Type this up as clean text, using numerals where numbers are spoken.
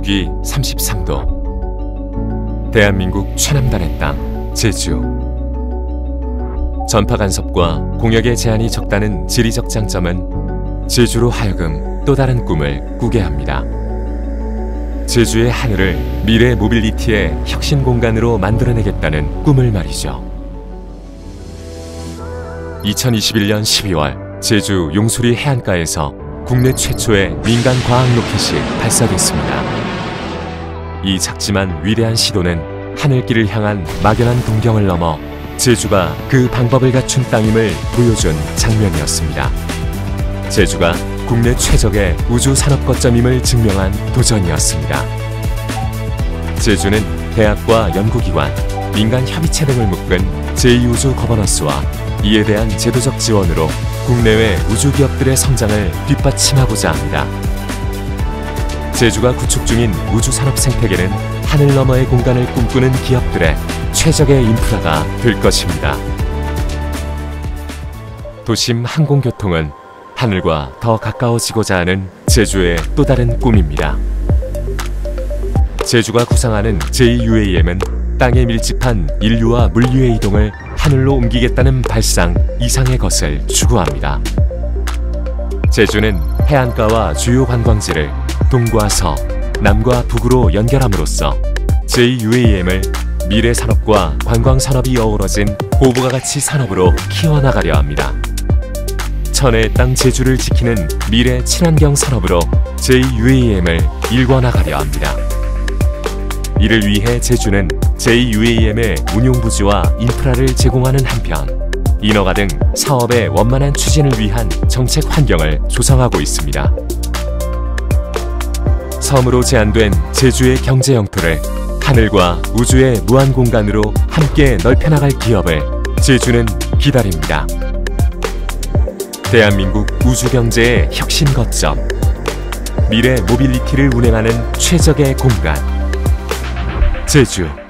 기록이 33도. 대한민국 최남단의 땅, 제주. 전파 간섭과 공역의 제한이 적다는 지리적 장점은 제주로 하여금 또 다른 꿈을 꾸게 합니다. 제주의 하늘을 미래 모빌리티의 혁신 공간으로 만들어내겠다는 꿈을 말이죠. 2021년 12월 제주 용수리 해안가에서 국내 최초의 민간 과학 로켓이 발사됐습니다. 이 작지만 위대한 시도는 하늘길을 향한 막연한 동경을 넘어 제주가 그 방법을 갖춘 땅임을 보여준 장면이었습니다. 제주가 국내 최적의 우주 산업 거점임을 증명한 도전이었습니다. 제주는 대학과 연구기관, 민간 협의체 등을 묶은 제2우주 거버넌스와 이에 대한 제도적 지원으로 국내외 우주 기업들의 성장을 뒷받침하고자 합니다. 제주가 구축 중인 우주 산업 생태계는 하늘 너머의 공간을 꿈꾸는 기업들의 최적의 인프라가 될 것입니다. 도심 항공교통은 하늘과 더 가까워지고자 하는 제주의 또 다른 꿈입니다. 제주가 구상하는 제2UAM은 땅에 밀집한 인류와 물류의 이동을 하늘로 옮기겠다는 발상 이상의 것을 추구합니다. 제주는 해안가와 주요 관광지를 동과 서, 남과 북으로 연결함으로써 제2UAM을 미래 산업과 관광 산업이 어우러진 고부가 가치 산업으로 키워나가려 합니다. 천혜의 땅 제주를 지키는 미래 친환경 산업으로 제2UAM을 일궈나가려 합니다. 이를 위해 제주는 제2UAM의 운용 부지와 인프라를 제공하는 한편 인허가 등 사업의 원만한 추진을 위한 정책 환경을 조성하고 있습니다. 섬으로 제한된 제주의 경제 영토를 하늘과 우주의 무한 공간으로 함께 넓혀나갈 기업을 제주는 기다립니다. 대한민국 우주경제의 혁신 거점, 미래 모빌리티를 운행하는 최적의 공간, 제주.